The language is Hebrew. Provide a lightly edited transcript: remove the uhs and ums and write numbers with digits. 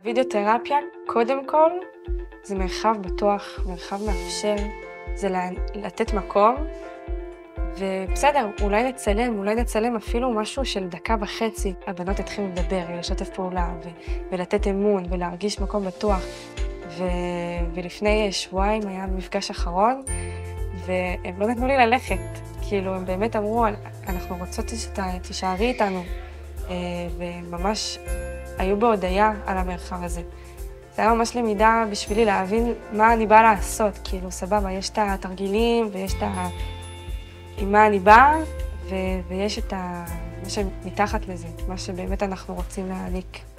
וידאותרפיה, קודם כל, זה מרחב בטוח, מרחב מאפשר, זה לתת מקום, ובסדר, אולי נצלם אפילו משהו של 1.5 דקות. הבנות התחילו לדבר, לשתף פעולה, ולתת אמון, ולהרגיש מקום בטוח. ולפני שבועיים היה מפגש אחרון, והם לא נתנו לי ללכת. כאילו, הם באמת אמרו, אנחנו רוצות שתישארי איתנו, וממש היו בהודעה על המרחב הזה. זה היה ממש למידה בשבילי להבין מה אני באה לעשות. כאילו, סבבה, יש את התרגילים ויש עם מה אני באה, ויש מה שמתחת לזה, מה שבאמת אנחנו רוצים להעניק.